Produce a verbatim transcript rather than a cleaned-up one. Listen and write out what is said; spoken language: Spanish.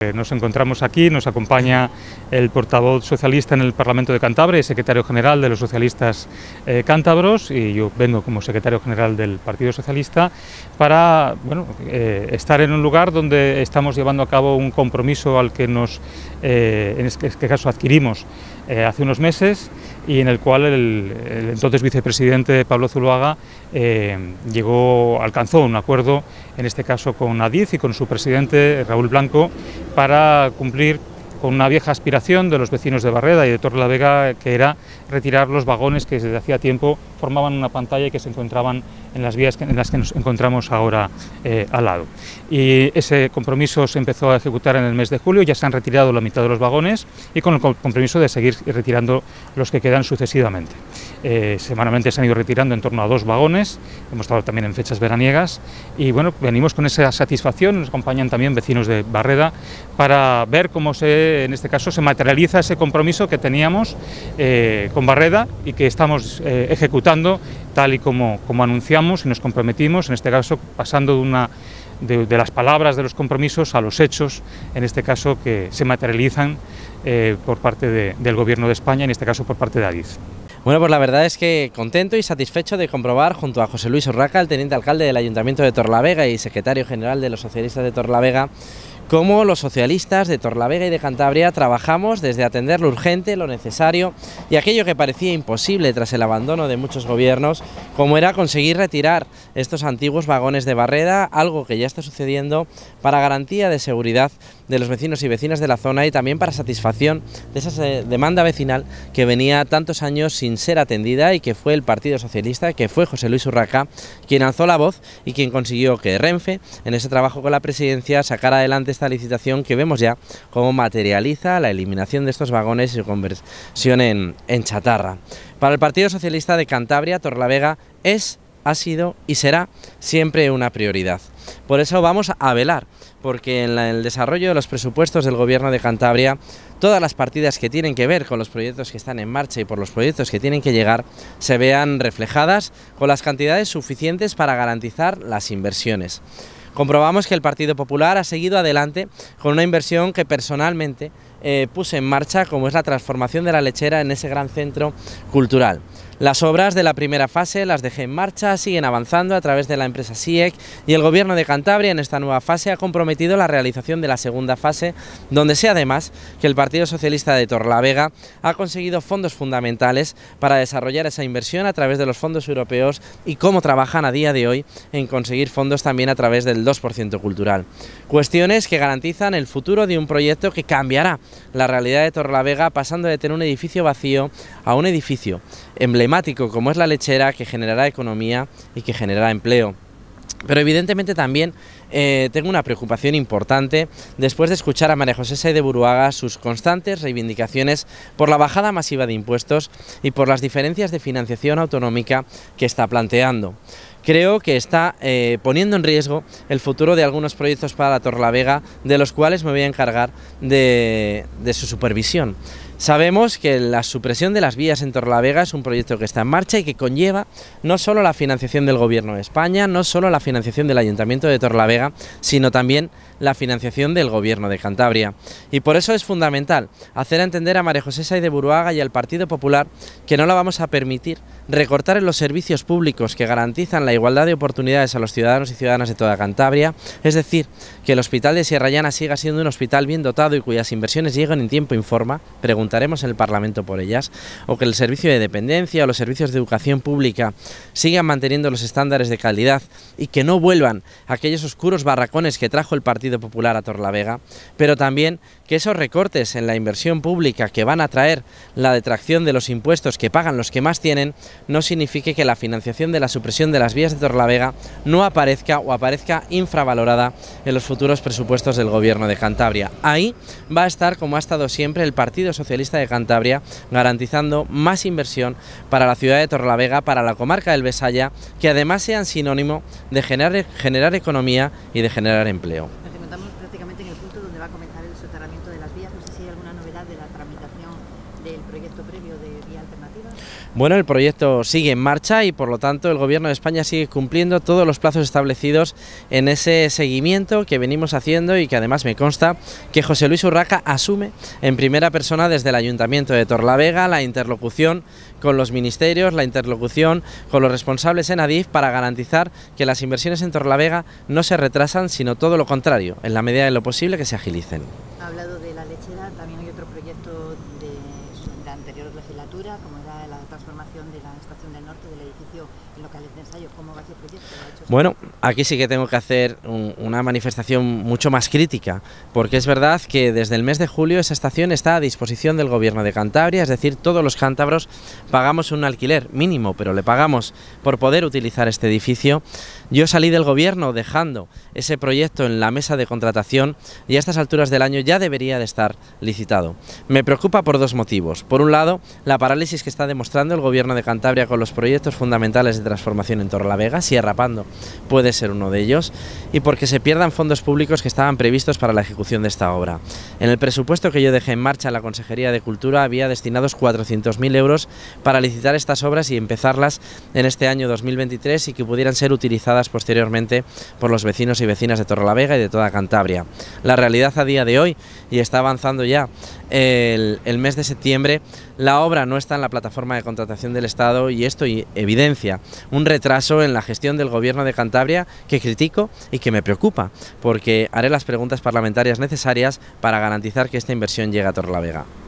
Nos encontramos aquí, nos acompaña el portavoz socialista en el Parlamento de Cantabria y secretario general de los socialistas eh, cántabros, y yo vengo como secretario general del Partido Socialista para bueno, eh, estar en un lugar donde estamos llevando a cabo un compromiso al que nos, eh, en este caso, adquirimos eh, hace unos meses, y en el cual el, el entonces vicepresidente Pablo Zuloaga eh, llegó, alcanzó un acuerdo, en este caso con Adif y con su presidente Raúl Blanco, para cumplir con una vieja aspiración de los vecinos de Barreda y de Torrelavega, que era retirar los vagones que desde hacía tiempo formaban una pantalla y que se encontraban en las vías en las que nos encontramos ahora eh, al lado. Y ese compromiso se empezó a ejecutar en el mes de julio, ya se han retirado la mitad de los vagones y con el compromiso de seguir retirando los que quedan sucesivamente. Eh, semanalmente se han ido retirando en torno a dos vagones, hemos estado también en fechas veraniegas y bueno, venimos con esa satisfacción, nos acompañan también vecinos de Barreda para ver cómo se, en este caso, se materializa ese compromiso que teníamos eh, con Barreda y que estamos eh, ejecutando tal y como, como anunciamos y nos comprometimos, en este caso pasando de, una, de, de las palabras de los compromisos a los hechos, en este caso que se materializan eh, por parte de, del Gobierno de España, en este caso por parte de Adif. Bueno, pues la verdad es que contento y satisfecho de comprobar, junto a José Luis Urraca, el teniente alcalde del Ayuntamiento de Torrelavega y secretario general de los socialistas de Torrelavega, cómo los socialistas de Torrelavega y de Cantabria trabajamos desde atender lo urgente, lo necesario y aquello que parecía imposible tras el abandono de muchos gobiernos, como era conseguir retirar estos antiguos vagones de Barreda, algo que ya está sucediendo para garantía de seguridad de los vecinos y vecinas de la zona y también para satisfacción de esa demanda vecinal que venía tantos años sin ser atendida y que fue el Partido Socialista, que fue José Luis Urraca quien alzó la voz y quien consiguió que Renfe, en ese trabajo con la presidencia, sacara adelante esta licitación que vemos ya cómo materializa la eliminación de estos vagones y su conversión en, en chatarra. Para el Partido Socialista de Cantabria, Torrelavega es, ha sido y será siempre una prioridad. Por eso vamos a velar, porque en la, el desarrollo de los presupuestos del Gobierno de Cantabria, todas las partidas que tienen que ver con los proyectos que están en marcha y por los proyectos que tienen que llegar, se vean reflejadas con las cantidades suficientes para garantizar las inversiones. Comprobamos que el Partido Popular ha seguido adelante con una inversión que personalmente eh, puse en marcha, como es la transformación de la lechera en ese gran centro cultural. Las obras de la primera fase las dejé en marcha, siguen avanzando a través de la empresa SIEC y el Gobierno de Cantabria en esta nueva fase ha comprometido la realización de la segunda fase, donde sé además que el Partido Socialista de Torrelavega ha conseguido fondos fundamentales para desarrollar esa inversión a través de los fondos europeos y cómo trabajan a día de hoy en conseguir fondos también a través del dos por ciento cultural. Cuestiones que garantizan el futuro de un proyecto que cambiará la realidad de Torrelavega, pasando de tener un edificio vacío a un edificio emblemático como es la lechera, que generará economía y que generará empleo. Pero evidentemente también eh, tengo una preocupación importante después de escuchar a María José Sáez de Buruaga sus constantes reivindicaciones por la bajada masiva de impuestos y por las diferencias de financiación autonómica que está planteando. Creo que está eh, poniendo en riesgo el futuro de algunos proyectos para la Torrelavega, de los cuales me voy a encargar de, de su supervisión. Sabemos que la supresión de las vías en Torrelavega es un proyecto que está en marcha y que conlleva no solo la financiación del Gobierno de España, no solo la financiación del Ayuntamiento de Torrelavega, sino también la financiación del Gobierno de Cantabria. Y por eso es fundamental hacer entender a María José Sáez de Buruaga y al Partido Popular que no la vamos a permitir recortar en los servicios públicos que garantizan la igualdad de oportunidades a los ciudadanos y ciudadanas de toda Cantabria, es decir, que el Hospital de Sierra Llana siga siendo un hospital bien dotado y cuyas inversiones lleguen en tiempo y forma, preguntaremos en el Parlamento por ellas, o que el servicio de dependencia o los servicios de educación pública sigan manteniendo los estándares de calidad y que no vuelvan aquellos oscuros barracones que trajo el Partido Popular a Torrelavega, pero también que esos recortes en la inversión pública que van a traer la detracción de los impuestos que pagan los que más tienen, no signifique que la financiación de la supresión de las vías de Torrelavega no aparezca o aparezca infravalorada en los futuros presupuestos del Gobierno de Cantabria. Ahí va a estar, como ha estado siempre, el Partido Socialista de Cantabria, garantizando más inversión para la ciudad de Torrelavega, para la comarca del Besaya, que además sean sinónimo de generar, generar economía y de generar empleo. Nos encontramos prácticamente en el punto donde va a comenzar realizar el soterramiento de las vías. No sé si hay alguna novedad de la tramitación del proyecto previo de vía alternativa. Bueno, el proyecto sigue en marcha y por lo tanto el Gobierno de España sigue cumpliendo todos los plazos establecidos en ese seguimiento que venimos haciendo y que además me consta que José Luis Urraca asume en primera persona desde el Ayuntamiento de Torrelavega la interlocución con los ministerios, la interlocución con los responsables en Adif para garantizar que las inversiones en Torrelavega no se retrasan, sino todo lo contrario, en la medida de lo posible que se agilicen. Ha hablado de la lechera, también hay otro proyecto de la anterior legislatura, como era la transformación de la Estación del Norte del edificio en locales de ensayo. ¿Cómo va ese proyecto? Bueno, aquí sí que tengo que hacer un, una manifestación mucho más crítica, porque es verdad que desde el mes de julio esa estación está a disposición del Gobierno de Cantabria, es decir, todos los cántabros pagamos un alquiler mínimo, pero le pagamos por poder utilizar este edificio. Yo salí del Gobierno dejando ese proyecto en la mesa de contratación y a estas alturas del año ya debería de estar licitado. Me preocupa por dos motivos. Por un lado, la parálisis que está demostrando el Gobierno de Cantabria con los proyectos fundamentales de transformación en Torrelavega, Sierra Pando puede ser uno de ellos, y porque se pierdan fondos públicos que estaban previstos para la ejecución de esta obra. En el presupuesto que yo dejé en marcha en la Consejería de Cultura había destinados cuatrocientos mil euros para licitar estas obras y empezarlas en este año dos mil veintitrés y que pudieran ser utilizadas posteriormente por los vecinos y vecinas de Torrelavega y de toda Cantabria. La realidad a día de hoy, y está avanzando ya el, el mes de septiembre, la obra no está en la plataforma de contratación del Estado y esto evidencia un retraso en la gestión del Gobierno de Cantabria que critico y que me preocupa, porque haré las preguntas parlamentarias necesarias para garantizar que esta inversión llegue a Torrelavega.